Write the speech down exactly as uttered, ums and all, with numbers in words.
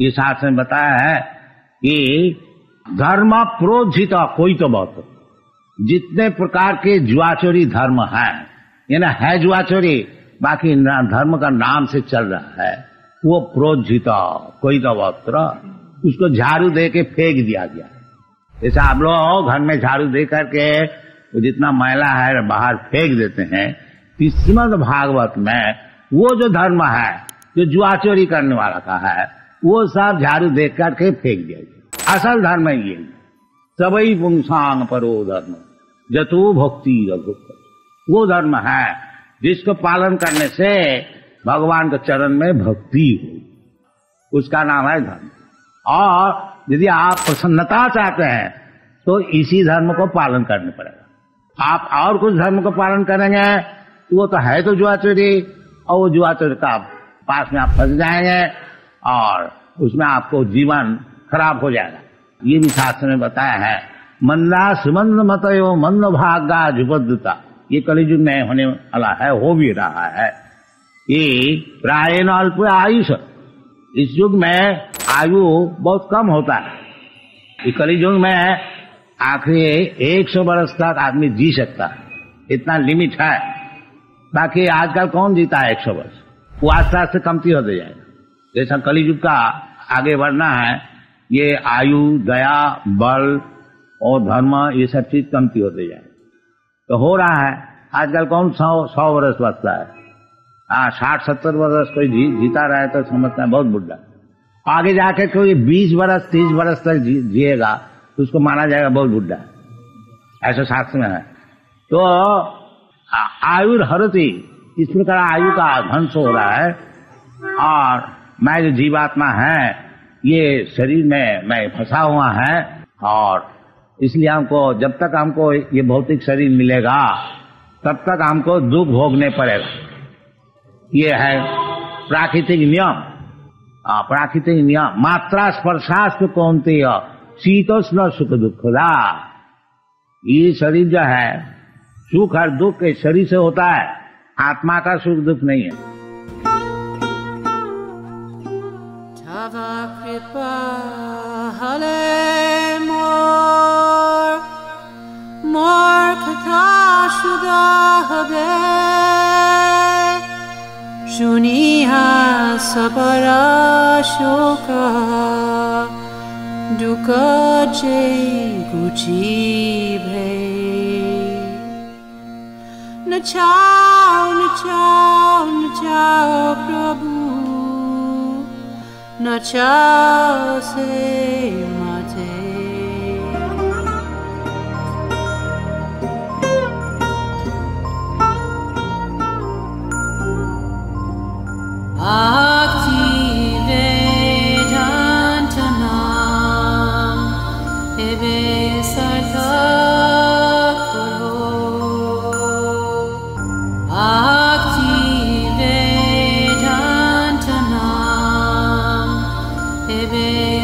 ये शास्त्र में बताया है कि धर्म प्रोज्झित कोई तो बहुत, जितने प्रकार के जुआचोरी धर्म हैं, यानी है जुआचोरी, बाकी धर्म का नाम से चल रहा है, वो प्रोज्झित कोई तो वस्त्र, उसको झाड़ू दे के फेंक दिया गया। जैसे आप लोग घर में झाड़ू दे करके जितना मैला है बाहर फेंक देते हैं, श्रीमद् भागवत में वो जो धर्म है जो जुआचोरी करने वाला का है, वो सब झाड़ू दे करके फेंक दिया गया। असल धर्म ये सबई पुंसांग परो धर्म जतो भक्ति रघुपति, वो धर्म है जिसको पालन करने से भगवान के चरण में भक्ति हो, उसका नाम है धर्म। और यदि आप प्रसन्नता चाहते हैं तो इसी धर्म को पालन करने पड़ेगा। आप और कुछ धर्म को पालन करेंगे तो वो तो है तो जुआचोरी, और वो जुआचोरी का पास में आप फंस जाएंगे और उसमें आपको जीवन खराब हो जाएगा। ये भी शास्त्र में बताया है, मंदा सुमंद मतयो मंद भागा जुपद्दता, ये कलियुग में होने वाला है, हो भी रहा है। ये प्रायण अल्प आयुष, इस युग में आयु बहुत कम होता है। इस कलियुग में आखिरी एक सौ वर्ष तक आदमी जी सकता है, इतना लिमिट है। बाकी आजकल कौन जीता है एक सौ वर्ष, वो आस्ते आस्ते कमती होते जाएगा। जैसा कलियुग का आगे बढ़ना है, ये आयु, दया, बल और धर्म, ये सब चीज कमती होते जाए तो हो रहा है। आजकल कौन सौ सौ वर्ष बचता है, हाँ साठ सत्तर वर्ष कोई जी, जीता रहा है तो समझता है बहुत बुढ़ा। आगे जाके कोई बीस वर्ष तीस वर्ष तक जी, जिएगा तो उसको माना जाएगा बहुत बुढ़ा, ऐसा शास्त्र में है। तो आयु हरती, इस प्रकार आयु का ध्वंस हो रहा है। और मैं जो जीवात्मा है ये शरीर में मैं फंसा हुआ है, और इसलिए हमको जब तक हमको ये भौतिक शरीर मिलेगा तब तक हमको दुख भोगने पड़ेगा। ये है प्राकृतिक नियम, प्राकृतिक नियम। मात्रा स्पर्शास्त्र कौनते शीतोष्ण सुख दुखदा, ये शरीर जो है सुख और दुख इस शरीर से होता है, आत्मा का सुख दुख नहीं है। Tava kripa hale mor mor kata shuda habe shuniha sabara shoka duka je guchi bhe na chao na chao na chao prabhu न चाओ से मते। Bhakti Vedanta Nam ebe sarthak karo, Bhakti Vedanta Nam ebe